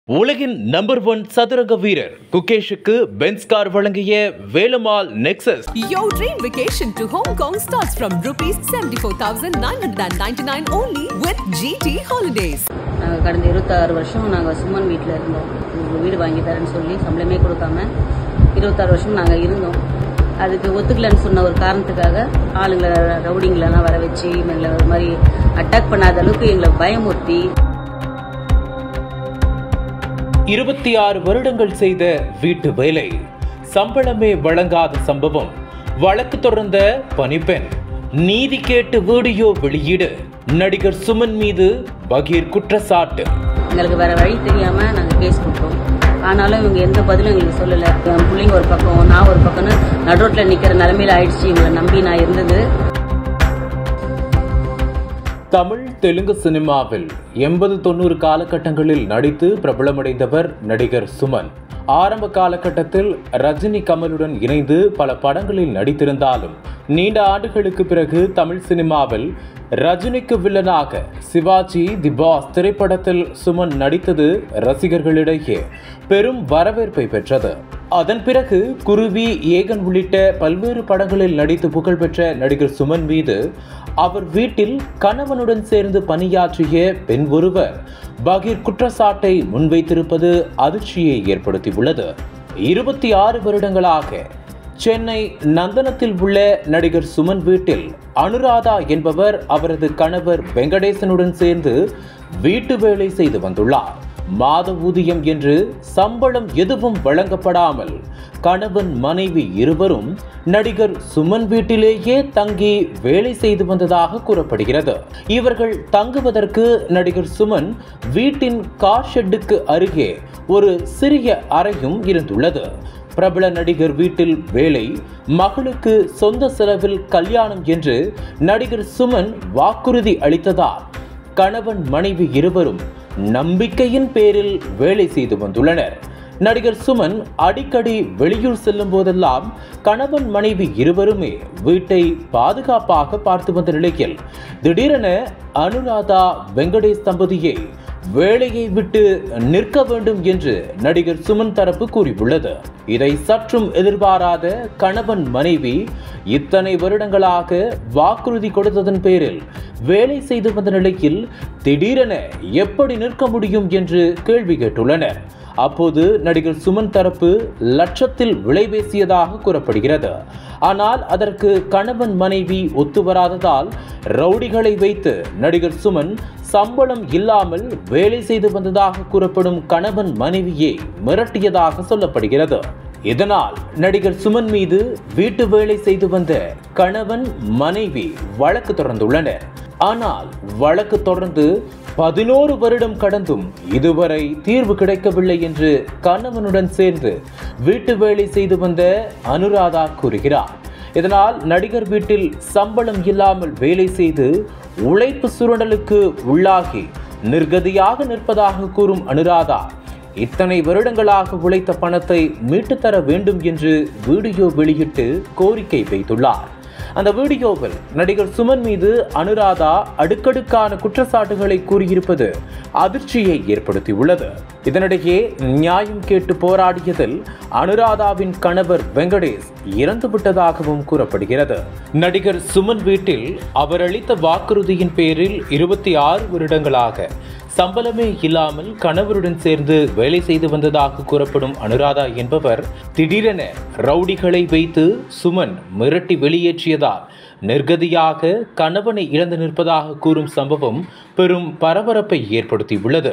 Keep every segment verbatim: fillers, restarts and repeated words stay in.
உலகின் number one சதுரங்க வீரர் குகேஷுக்கு பென்ஸ் கார் வழங்கிய Velammal Nexus. Your dream vacation to Hong Kong starts from rupees seventy-four thousand nine hundred ninety-nine only with G T Holidays. நாங்கள் கடந்த இருபத்தாறு வருஷம் நாங்கள் சுமன் வீட்டில் இருந்தோம். உங்களுக்கு வீடு வாங்கி தரேன்னு சொல்லி சம்பளமே கொடுக்காம இருபத்தாறு வருஷம் நாங்கள் இருந்தோம். அதுக்கு ஒத்துக்கலன்னு சொன்ன ஒரு காரணத்துக்காக ஆளுங்களை ரவுடிங்களெல்லாம் வர வச்சு எங்களை ஒரு மாதிரி அட்டாக் பண்ணாத அளவுக்கு எங்களை பயமுறுத்தி இருபத்தி ஆறு வருடங்கள் செய்த வீட்டு வேலை சம்பளமே வழங்காத சம்பவம், வழக்கு தொடர்ந்த பணிப்பெண், நீதி கேட்டு வீடியோ வெளியீடு, நடிகர் சுமன் மீது பகீர் குற்றச்சாட்டு. எங்களுக்கு வேற வழி தெரியாம நாங்க கேஸ் கொடுத்தோம். ஆனாலும் இவங்க எந்த பதிலும் எங்களுக்கு சொல்லல. என் பிள்ளைங்க ஒரு பக்கம், நான் ஒரு பக்கம்னு நடுரோட்ல நிக்கிற நிலைமையில ஆயிடுச்சு. இவங்களை நம்பி நான் இருந்தது. தமிழ் தெலுங்கு சினிமாவில் எண்பது தொண்ணூறு காலகட்டங்களில் நடித்து பிரபலமடைந்தவர் நடிகர் சுமன். ஆரம்ப காலகட்டத்தில் ரஜினி கமலுடன் இணைந்து பல படங்களில் நடித்திருந்தாலும் நீண்ட ஆண்டுகளுக்கு பிறகு தமிழ் சினிமாவில் ரஜினிக்கு வில்லனாக சிவாஜி தி பாஸ் திரைப்படத்தில் சுமன் நடித்தது ரசிகர்களிடையே பெரும் வரவேற்பை பெற்றது. அதன் பிறகு குருவி, ஏகன் உள்ளிட்ட பல்வேறு படங்களில் நடித்து புகழ்பெற்ற நடிகர் சுமன் மீது அவர் வீட்டில் கணவனுடன் சேர்ந்து பணியாற்றிய பெண் ஒருவர் பகீர் குற்றச்சாட்டை முன்வைத்திருப்பது அதிர்ச்சியை ஏற்படுத்தியுள்ளது. இருபத்தி ஆறு வருடங்களாக சென்னை நந்தனத்தில் உள்ள நடிகர் சுமன் வீட்டில் அனுராதா என்பவர் அவரது கணவர் வெங்கடேசனுடன் சேர்ந்து வீட்டு வேலை செய்து வந்துள்ளார். மாத ஊதியம் என்று சம்பளம் எதுவும் வழங்கப்படாமல் கணவன் மனைவி இருவரும் நடிகர் சுமன் வீட்டிலேயே தங்கி வேலை செய்து வந்ததாக கூறப்படுகிறது. இவர்கள் தங்குவதற்கு நடிகர் சுமன் வீட்டின் கார் ஷெட்டுக்கு அருகே ஒரு சிறிய அறையும் இருந்துள்ளது. பிரபல நடிகர் வீட்டில் வேலை, மகளுக்கு சொந்த செலவில் கல்யாணம் என்று நடிகர் சுமன் வாக்குறுதி அளித்ததால் கணவன் மனைவி இருவரும் நம்பிக்கையின் பேரில் வேலை செய்து வந்துள்ளனர். நடிகர் சுமன் அடிக்கடி வெளியூர் செல்லும் போதெல்லாம் கணவன் மனைவி இருவருமே வீட்டை பாதுகாப்பாக பார்த்து வந்த நிலையில் திடீரென அனுராதா வெங்கடேஷ் தம்பதியை வேலையை விட்டு நிற்க வேண்டும் என்று நடிகர் சுமன் தரப்பு கூறியுள்ளது. இதை சற்றும் எதிர்பாராத கணவன் மனைவி இத்தனை வருடங்களாக வாக்குறுதி கொடுத்ததன் பேரில் வேலை செய்து வந்த நிலையில் திடீரென எப்படி நிற்க முடியும் என்று கேள்வி கேட்டுள்ளனர். அப்போது நடிகர் சுமன் தரப்பு லட்சத்தில் விலை பேசியதாக கூறப்படுகிறது. ஆனால் அதற்கு கணவன் மனைவி ஒத்து வராததால் ரவுடிகளை வைத்து நடிகர் சுமன் சம்பளம் இல்லாமல் வேலை செய்து வந்ததாக கூறப்படும் கணவன் மனைவியை மிரட்டியதாக சொல்லப்படுகிறது. இதனால் நடிகர் சுமன் மீது வீட்டு வேலை செய்து வந்த கணவன் மனைவி வழக்கு தொடர்ந்துள்ளனர். ஆனால் வழக்கு தொடர்ந்து பதினோரு வருடம் கடந்தும் இதுவரை தீர்வு கிடைக்கவில்லை என்று கணவனுடன் சேர்ந்து வீட்டு வேலை செய்து வந்த அனுராதா கூறுகிறார். இதனால் நடிகர் வீட்டில் சம்பளம் இல்லாமல் வேலை செய்து உழைப்பு சுரண்டலுக்கு உள்ளாகி நிர்கதியாக நிற்பதாக கூறும் அனுராதா இத்தனை வருடங்களாக உழைத்த பணத்தை மீட்டுத்தர வேண்டும் என்று வீடியோ வெளியிட்டு கோரிக்கை வைத்துள்ளார். அந்த வீடியோவில் நடிகர் சுமன் மீது அனுராதா அடுக்கடுக்கான குற்றச்சாட்டுகளை கூறியிருப்பது அதிர்ச்சியை ஏற்படுத்தியுள்ளது. இதனிடையே நியாயம் கேட்டு போராடியதில் அனுராதாவின் கணவர் வெங்கடேஷ் இறந்துவிட்டதாகவும் கூறப்படுகிறது. நடிகர் சுமன் வீட்டில் அவர் அளித்த வாக்குறுதியின் பேரில் இருபத்தி ஆறு வருடங்களாக சம்பளமே இல்லாமல் கணவருடன் சேர்ந்து வேலை செய்து வந்ததாக கூறப்படும் அனுராதா என்பவர் திடீரென ரவுடிகளை வைத்து சுமன் மிரட்டி வெளியேற்றியதால் நிர்கதியாக கணவனை இழந்து நிற்பதாக கூறும் சம்பவம் பெரும் பரபரப்பை ஏற்படுத்தியுள்ளது.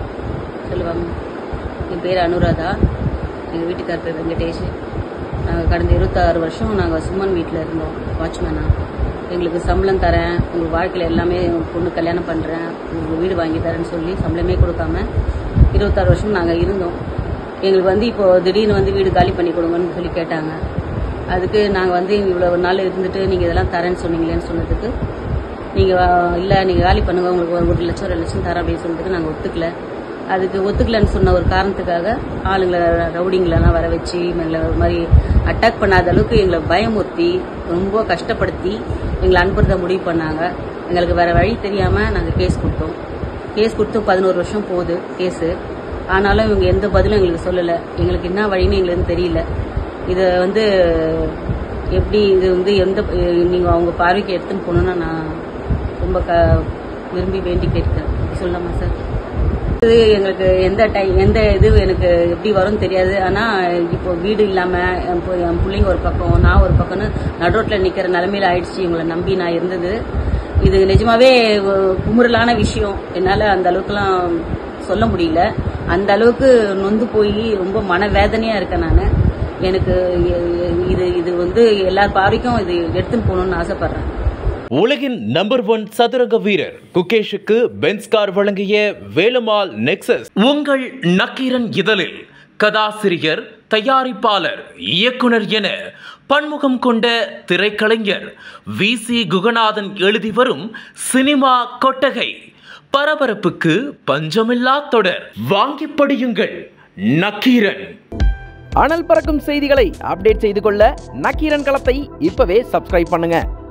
என் பேர் அனுராதா, எங்கள் வீட்டுக்கார் பேர் வெங்கடேஷ். நாங்கள் கடந்த இருபத்தாறு வருஷம் நாங்கள் சுமன் வீட்டில் இருந்தோம் வாட்ச்மேனா. எங்களுக்கு சம்பளம் தரேன், உங்கள் வாழ்க்கையில் எல்லாமே உங்கள் பொண்ணு கல்யாணம் பண்ணுறேன், உங்களுக்கு வீடு வாங்கி தரேன்னு சொல்லி சம்பளமே கொடுக்காம இருபத்தாறு வருஷம் நாங்கள் இருந்தோம். எங்களுக்கு வந்து இப்போது திடீர்னு வந்து வீடு காலி பண்ணி கொடுங்கன்னு சொல்லி கேட்டாங்க. அதுக்கு நாங்கள் வந்து இவ்வளோ நாள் இருந்துட்டு நீங்கள் இதெல்லாம் தரேன்னு சொன்னீங்களேன்னு சொன்னதுக்கு, நீங்கள் இல்லை நீங்கள் காலி பண்ணுங்கள், உங்களுக்கு ஒரு ஒரு லட்சம் ரெண்டு லட்சம் தரேன் அப்படின்னு சொன்னதுக்கு நாங்கள் ஒத்துக்கல. அதுக்கு ஒத்துக்கலன்னு சொன்ன ஒரு காரணத்துக்காக ஆளுங்களை ரவுடிங்களெல்லாம் வர வச்சு எங்களை ஒரு மாதிரி அட்டாக் பண்ணாத அளவுக்கு எங்களை பயமுறுத்தி ரொம்ப கஷ்டப்படுத்தி எங்களை அனுப்புறத முடிவு பண்ணாங்க. எங்களுக்கு வேற வழி தெரியாமல் நாங்கள் கேஸ் கொடுத்தோம். கேஸ் கொடுத்து பதினோரு வருஷம் போகுது கேஸு. ஆனாலும் இவங்க எந்த பதிலும் எங்களுக்கு சொல்லலை. எங்களுக்கு என்ன வழின்னு எங்களுக்கு தெரியல. இதை வந்து எப்படி இது வந்து எந்த நீங்கள் அவங்க பார்வைக்கு எடுத்துன்னு போகணுன்னா நான் ரொம்ப க விரும்பி வேண்டி கேட்கிறேன். சொல்லலாமா சார்? இது எங்களுக்கு எந்த டைம் எந்த இது எனக்கு எப்படி வரும்னு தெரியாது. ஆனால் இப்போ வீடு இல்லாமல் என் என் பிள்ளைங்க ஒரு பக்கம், நான் ஒரு பக்கம்னு நடுரோட்டில் நிற்கிற நிலமையில ஆயிடுச்சு. இவங்களை நம்பி நான் இருந்தது. இது நிஜமாவே குமுறலான விஷயம். என்னால் அந்த அளவுக்குலாம் சொல்ல முடியல. அந்த அளவுக்கு நொந்து போய் ரொம்ப மனவேதனையாக இருக்கேன் நான். எனக்கு இது இது வந்து எல்லார் பார்வைக்கும் இது எடுத்துன்னு போகணும்னு ஆசைப்படுறேன். உலகின் நம்பர் ஒன் சதுரங்க வீரர் குகேஷுக்கு பென்ஸ் கார் வழங்கிய வேலுமாள் நெக்சஸ் உங்கள் நக்கீரன் இதழில் கதாசிரியர், தயாரிப்பாளர், இயக்குனர் என பன்முகம் கொண்ட திரைக்கலைஞர் வி சி குகநாதன் எழுதி வரும் சினிமா கொட்டகை. பரபரப்புக்கு பஞ்சமில்லா தொடர். வாங்கி படியுங்கள் நக்கீரன். அனல் பறக்கும் செய்திகளை அப்டேட் செய்து கொள்ள நக்கீரன் களத்தை இப்பவே சப்ஸ்கிரைப் பண்ணுங்க.